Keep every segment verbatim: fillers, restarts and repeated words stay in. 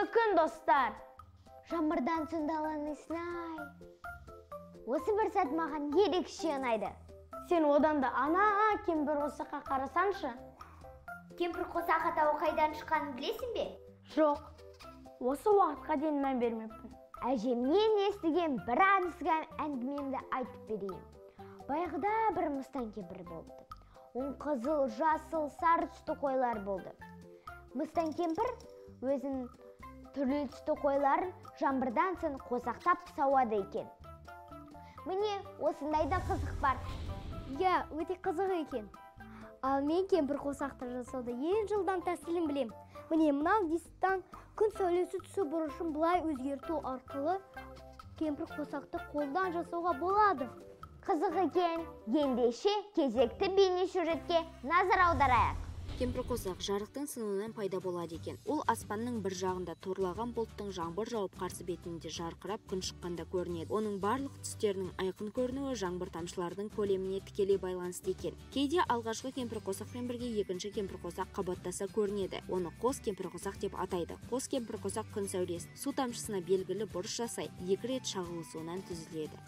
күн, достар. Жаңбырдан соң ай. Осы бір сәт маған ерекше ұнайды. Сен одан да ана кемпір қосаққа қарасаңшы. Кемпір қосақ атауы қайдан шыққанын білесің бе? Жоқ, осы уақытқа дейін мән бермеппін. Әжемнен естіген бір аңызға әңгімемді айтып берейін. Баяғыда бір мыстан кемпір болды. Он қызыл, жасыл, сары түсті қойлар болды. Мыстан кемпір өзін түрлі түсті қойларын жаңбырдан соң қосақтап сауады екен. Міне, осындай да қызық бар. Я, өте қызық екен. Ал мен кемпір қосақты жасауды ең жылдан тәсілін білем. Міне, мынау дисктан күн сәулесі түсу бұрышын бұлай өзгерту арқылы кемпір қосақты қолдан жасауға болады. Қызық екен. Ендеше кезекті бейне сюжетке назар аударайық. Кемпір қосақ жарықтың сынуынан пайда болады екен. Ол аспанның бір жағында торлаған бұлттың жаңбыр жауып қарсы бетінде жарқырап күн шыққанда көрінеді. Оның барлық түстерінің айқын көрінуі жаңбыр тамшыларының көлеміне тікелей байланысты екен. Кейде алғашқы кемпір қосақпен бірге екінші кемпір қосақ қабаттаса көрінеді. Оны қос кемпір қосақ деп атайды. Қос кемпір қосақ күн сәулесін су тамшысына белгілі бұрыш жасай, екі рет шағылысуынан түзіледі.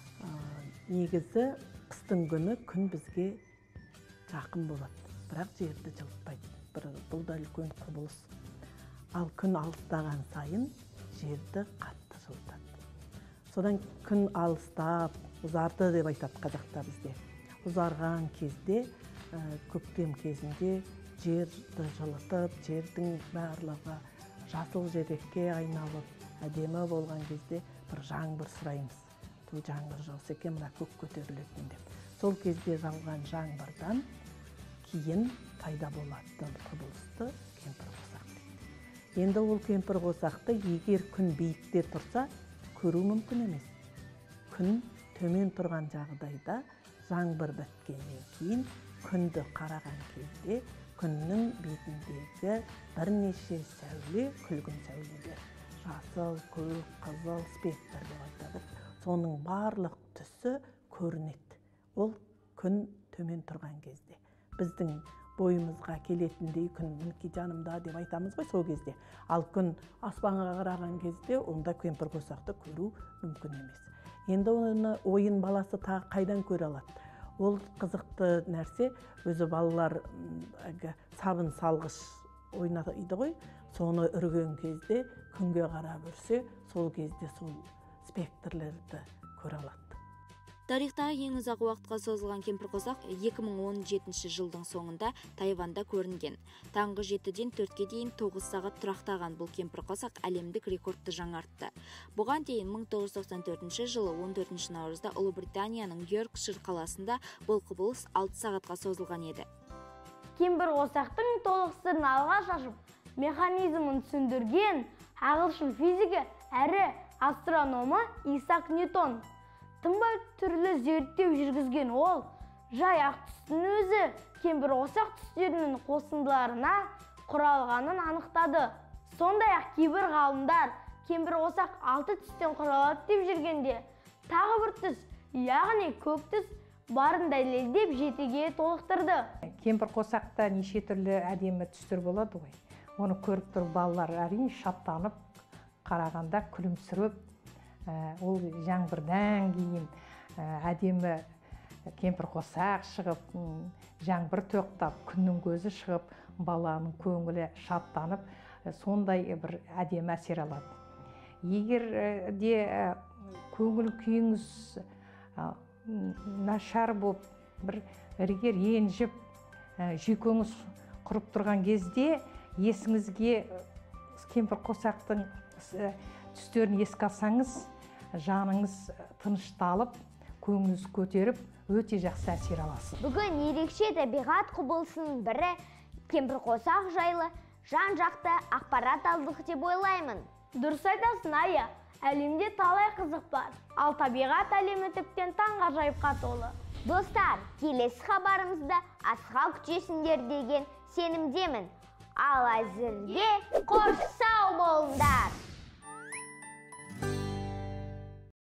Негізі қыстың күні күн бізге жақын болады. Бірақ жерді жылытпайды. Бұл да үлкен құбылыс. Ал күн алыстаған сайын жерді қатты жылытады. Содан күн алыстап, ұзарды деп айтады қазақта бізде. Ұзарған кезде, көктем кезінде жерді жылытып, жердің барлығы жасыл желекке айналып, әдемі болған кезде бір жаңбыр сұраймыз. Бұл жаңбыр жауса екен, мына көк көтерілетін деп. Сол кезде жауған жаңбырдан кейін пайда болады құбылысты кемпір қосақ дейді. Енді ол кемпір қосақты егер күн биікте тұрса, көру мүмкін емес. Күн төмен тұрған жағдайда жаңбыр біткеннен кейін күнді қараған кезде күннің бетіндегі бірнеше сәуле, күлгін сәулелер, жасыл, көк, қызыл спектр деп айтады. Соның барлық түсі көрінеді. Ол күн төмен тұрған кезде. Біздің бойымызға келетіндей күн мінекей жанымда деп айтамыз ғой сол кезде. Ал күн аспанға қараған кезде онда кемпір қосақты көру мүмкін емес. Енді оны ойын баласы тағы қайдан көре алады? Ол қызықты нәрсе, өзі балалар сабын салғыш ойнайды ғой, соны үрген кезде күнге қарап үрсе, сол кезде сол спектрлерді көре алады. Тарихтағы ең ұзақ уақытқа созылған кемпір қосақ екі мың он жетінші жылдың соңында Тайванда көрінген. Таңғы жетіден төртке дейін тоғыз сағат тұрақтаған бұл кемпір қосақ әлемдік рекордты жаңартты. Бұған дейін мың тоғыз жүз тоқсан төртінші жылы он төртінші наурызда Ұлыбританияның Йоркшир қаласында бұл құбылыс алты сағатқа созылған еді. Кемпір қосақтың толық сырын алғаш ашып, механизмін түсіндірген ағылшын физигі әрі астрономы Исаак Ньютон. Тынбай түрлі зерттеу жүргізген ол, жай ақ түстің өзі кемпір қосақ түстерінің қосындыларына құралғанын анықтады. Сондай-ақ кейбір ғалымдар кемпір қосақ алты түстен құралады деп жүргенде, тағы бір түс, яғни көк түс барын дәлелдеп жетіге толықтырды. Кемпір қосақта неше түрлі әдемі түстер болады ғой. Оны көріп тұрып балалар әрине шаттанып, қарағанда күлімсіреп, ол жаңбырдан кейін әдемі кемпір қосақ шығып, жаңбыр тоқтап, күннің көзі шығып, баланың көңілі шаттанып, сондай бір әдемі әсер алады. Егер де көңіл күйіңіз нашар болып, бір іргер ренжіп, жүйкеңіз құрып тұрған кезде есіңізге кемпір қосақтың түстерін еске алсаңыз, жаныңыз тынышталып, көңіліңіз көтеріп, өте жақсы әсер аласыз. Бүгін ерекше табиғат құбылысының бірі кемпір қосақ жайлы жан-жақты ақпарат алдық деп ойлаймын. Дұрыс айтасың, Ая. Әлемде талай қызық бар. Ал табиғат әлеуметтіктен таңғажайыпқа толы. Достар, келесі хабарымызда асыға күтесіңдер деген сенімдемін. Ал әзірге қош сау болыңдар.